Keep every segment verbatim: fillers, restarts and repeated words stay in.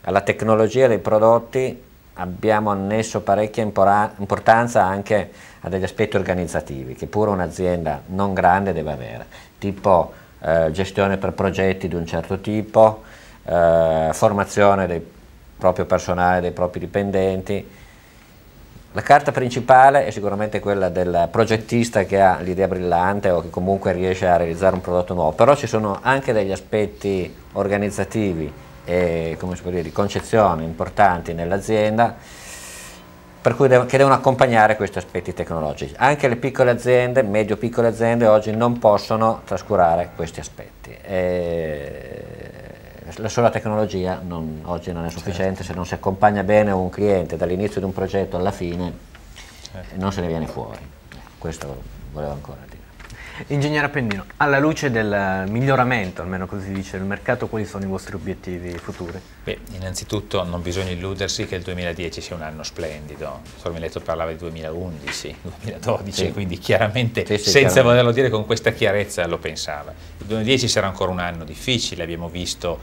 alla tecnologia dei prodotti abbiamo annesso parecchia importanza anche a degli aspetti organizzativi che pure un'azienda non grande deve avere, tipo eh, gestione per progetti di un certo tipo, eh, formazione del proprio personale, dei propri dipendenti. La carta principale è sicuramente quella del progettista che ha l'idea brillante o che comunque riesce a realizzare un prodotto nuovo, però ci sono anche degli aspetti organizzativi e come si può dire, di concezione importanti nell'azienda, per cui dev che devono accompagnare questi aspetti tecnologici. Anche le piccole aziende, medio-piccole aziende oggi non possono trascurare questi aspetti. E la sola tecnologia non, oggi non è sufficiente, certo. Se non si accompagna bene un cliente dall'inizio di un progetto alla fine, certo. Non se ne viene fuori. Questo volevo ancora dire. Ingegnere Appendino, alla luce del miglioramento, almeno così si dice, del mercato, quali sono i vostri obiettivi futuri? Beh, innanzitutto non bisogna illudersi che il duemiladieci sia un anno splendido. Il professor Miletto parlava di duemilaundici, duemiladodici, sì. Quindi chiaramente, sì, sì, senza chiaramente. volerlo dire con questa chiarezza, lo pensava. Il duemiladieci sarà ancora un anno difficile, abbiamo visto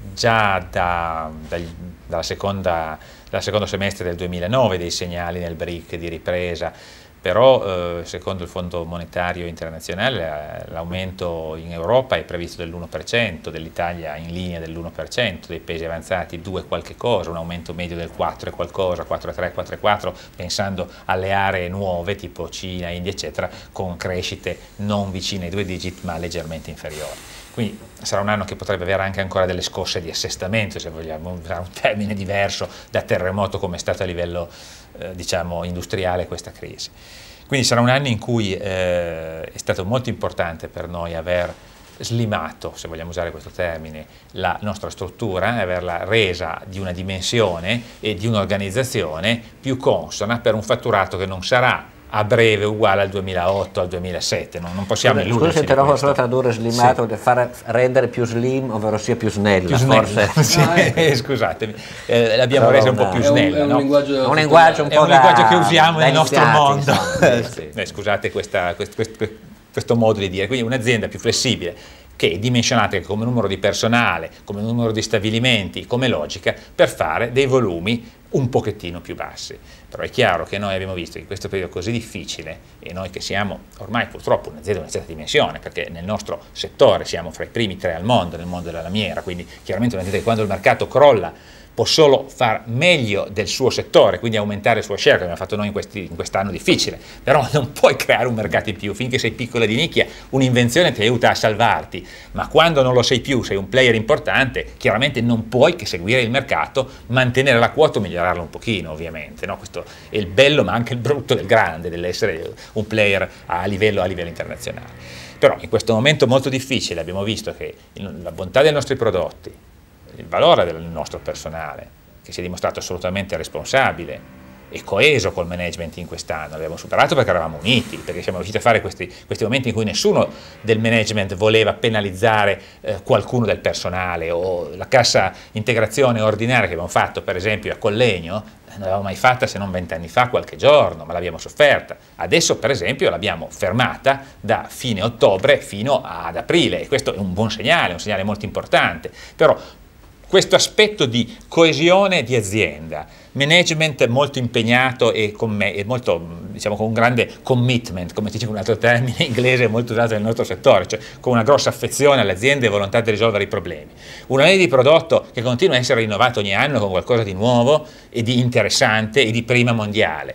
già da, da, dalla seconda, dal secondo semestre del duemilanove dei segnali nel B R I C di ripresa. Però eh, secondo il Fondo Monetario Internazionale eh, l'aumento in Europa è previsto dell'uno per cento, dell'Italia in linea dell'uno per cento, dei paesi avanzati due qualche cosa, un aumento medio del quattro e qualcosa, quattro virgola tre, quattro virgola quattro, pensando alle aree nuove tipo Cina, India eccetera, con crescite non vicine ai due digit ma leggermente inferiori. Quindi sarà un anno che potrebbe avere anche ancora delle scosse di assestamento, se vogliamo usare un termine diverso da terremoto come è stato a livello eh, diciamo industriale questa crisi. Quindi sarà un anno in cui eh, è stato molto importante per noi aver slimato, se vogliamo usare questo termine, la nostra struttura, averla resa di una dimensione e di un'organizzazione più consona per un fatturato che non sarà a breve uguale al duemilaotto, al duemilasette, non, non possiamo illuderci. Scusa se te solo tradurre slimato, sì. Fare rendere più slim, ovvero sia più snella, più snella. Forse. Sì. Ah, ecco. Scusatemi, eh, l'abbiamo resa un po' più snella. È un, no? è un linguaggio, un, linguaggio, un, è un da, linguaggio che usiamo nel nostro mondo. Insomma, sì. eh, scusate questa, questo, questo, questo modo di dire, quindi un'azienda più flessibile, che è dimensionata come numero di personale, come numero di stabilimenti, come logica, per fare dei volumi un pochettino più bassi. Però è chiaro che noi abbiamo visto che in questo periodo così difficile, e noi che siamo ormai purtroppo un'azienda di una certa dimensione, perché nel nostro settore siamo fra i primi tre al mondo, nel mondo della lamiera, quindi chiaramente un'azienda che quando il mercato crolla può solo far meglio del suo settore, quindi aumentare il suo share, come abbiamo fatto noi in, questi, in quest'anno difficile, però non puoi creare un mercato in più, finché sei piccola di nicchia, un'invenzione ti aiuta a salvarti, ma quando non lo sei più, sei un player importante, chiaramente non puoi che seguire il mercato, mantenere la quota o migliorarla un pochino, ovviamente, no? Questo è il bello ma anche il brutto del grande, dell'essere un player a livello, a livello internazionale. Però in questo momento molto difficile abbiamo visto che la bontà dei nostri prodotti, il valore del nostro personale, che si è dimostrato assolutamente responsabile e coeso col management in quest'anno, l'abbiamo superato perché eravamo uniti, perché siamo riusciti a fare questi, questi momenti in cui nessuno del management voleva penalizzare eh, qualcuno del personale, o la cassa integrazione ordinaria che abbiamo fatto per esempio a Collegno, non l'avevamo mai fatta se non vent'anni fa, qualche giorno, ma l'abbiamo sofferta. Adesso per esempio l'abbiamo fermata da fine ottobre fino ad aprile, e questo è un buon segnale, un segnale molto importante. Però questo aspetto di coesione di azienda, management molto impegnato e con, me, e molto, diciamo, con un grande commitment, come dice un altro termine inglese molto usato nel nostro settore, cioè con una grossa affezione all'azienda e volontà di risolvere i problemi. Una linea di prodotto che continua a essere rinnovata ogni anno con qualcosa di nuovo e di interessante e di prima mondiale.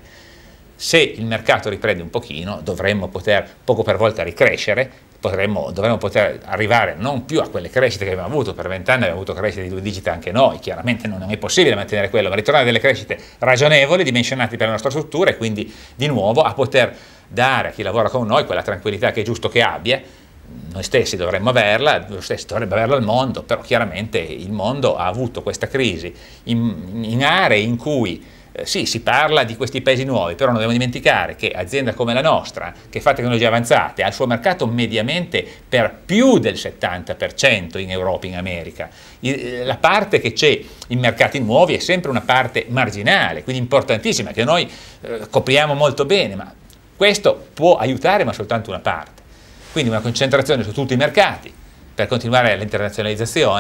Se il mercato riprende un pochino, dovremmo poter poco per volta ricrescere, Potremmo, dovremmo poter arrivare non più a quelle crescite che abbiamo avuto, per vent'anni abbiamo avuto crescite di due digiti anche noi, chiaramente non è possibile mantenere quello, ma ritornare a delle crescite ragionevoli, dimensionate per la nostra struttura e quindi di nuovo a poter dare a chi lavora con noi quella tranquillità che è giusto che abbia. Noi stessi dovremmo averla, noi stessi dovrebbe averla il mondo, però chiaramente il mondo ha avuto questa crisi in, in aree in cui Eh, sì, si parla di questi paesi nuovi, però non dobbiamo dimenticare che azienda come la nostra, che fa tecnologie avanzate, ha il suo mercato mediamente per più del settanta per cento in Europa e in America. I, la parte che c'è in mercati nuovi è sempre una parte marginale, quindi importantissima, che noi eh, copriamo molto bene, ma questo può aiutare, ma soltanto una parte. Quindi una concentrazione su tutti i mercati per continuare l'internazionalizzazione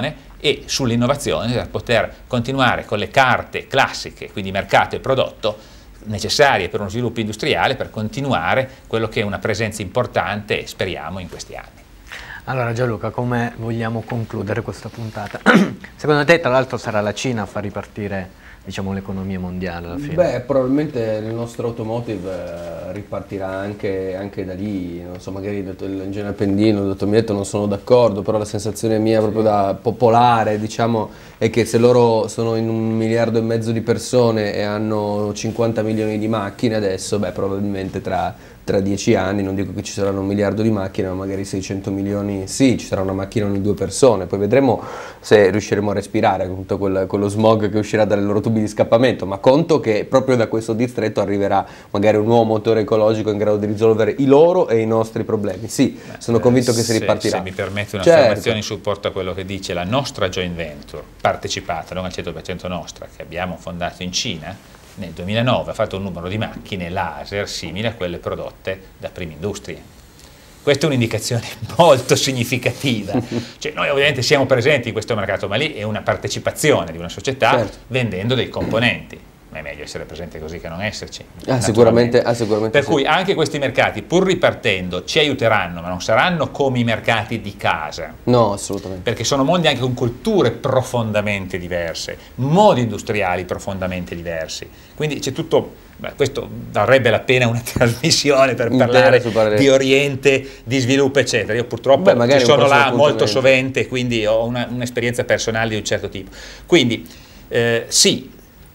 e sull'innovazione per poter continuare con le carte classiche, quindi mercato e prodotto, necessarie per uno sviluppo industriale, per continuare quello che è una presenza importante, speriamo, in questi anni. Allora Gianluca, come vogliamo concludere questa puntata? Secondo te, tra l'altro, sarà la Cina a far ripartire, diciamo, l'economia mondiale alla fine? Beh, probabilmente il nostro automotive eh, ripartirà anche, anche da lì, non so, magari il dottor- l'ingegnere Appendino, il dottor Miletto non sono d'accordo, però la sensazione mia proprio da popolare, diciamo, è che se loro sono in un miliardo e mezzo di persone e hanno cinquanta milioni di macchine adesso, beh, probabilmente tra... tra dieci anni, non dico che ci saranno un miliardo di macchine, ma magari seicento milioni, sì, ci sarà una macchina ogni due persone, poi vedremo se riusciremo a respirare con tutto quel, quello smog che uscirà dalle loro tubi di scappamento, ma conto che proprio da questo distretto arriverà magari un nuovo motore ecologico in grado di risolvere i loro e i nostri problemi. Sì, Beh, sono convinto che si ripartirà. Se mi permette una certo. affermazione in supporto a quello che dice, la nostra joint venture, partecipata, non al cento per cento nostra, che abbiamo fondato in Cina, nel duemilanove ha fatto un numero di macchine laser simile a quelle prodotte da Prima Industrie. Questa è un'indicazione molto significativa, cioè, noi ovviamente siamo presenti in questo mercato, ma lì è una partecipazione di una società, certo, vendendo dei componenti. Ma è meglio essere presente così che non esserci. Ah, sicuramente, ah, sicuramente per sì. Cui anche questi mercati, pur ripartendo, ci aiuteranno, ma non saranno come i mercati di casa. No, assolutamente. Perché sono mondi anche con culture profondamente diverse, modi industriali profondamente diversi. Quindi c'è tutto, beh, questo varrebbe la pena una trasmissione per parlare di Oriente, di sviluppo, eccetera. Io purtroppo beh, ci sono là molto sovente, quindi ho un'esperienza un personale di un certo tipo. Quindi eh, sì,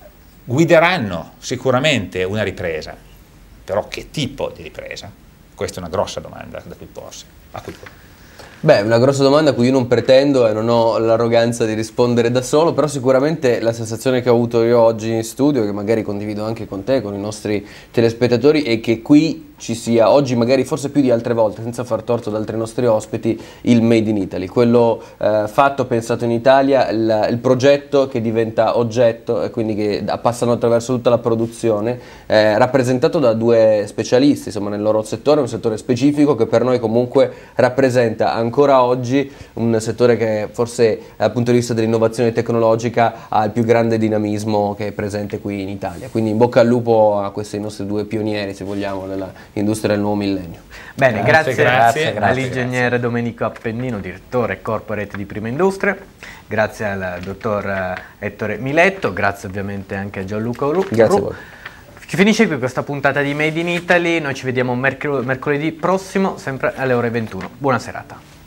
guideranno sicuramente una ripresa, però che tipo di ripresa? Questa è una grossa domanda da cui porsi. A cui porsi. Beh, una grossa domanda a cui io non pretendo e non ho l'arroganza di rispondere da solo, però sicuramente la sensazione che ho avuto io oggi in studio, che magari condivido anche con te, con i nostri telespettatori, è che qui ci sia, oggi magari forse più di altre volte, senza far torto ad altri nostri ospiti, il Made in Italy, quello eh, fatto, pensato in Italia, il, il progetto che diventa oggetto e quindi che passano attraverso tutta la produzione, eh, rappresentato da due specialisti, insomma, nel loro settore, un settore specifico che per noi comunque rappresenta ancora oggi un settore che forse dal punto di vista dell'innovazione tecnologica ha il più grande dinamismo che è presente qui in Italia. Quindi in bocca al lupo a questi nostri due pionieri, se vogliamo, della industria del nuovo millennio. Bene, grazie, grazie, grazie all'ingegnere Domenico Appendino, direttore corporate di Prima Industria, grazie al dottor Ettore Miletto, grazie ovviamente anche a Gianluca Ru. Grazie a voi. Finisce qui questa puntata di Made in Italy, noi ci vediamo mercol- mercoledì prossimo, sempre alle ore ventuno. Buona serata.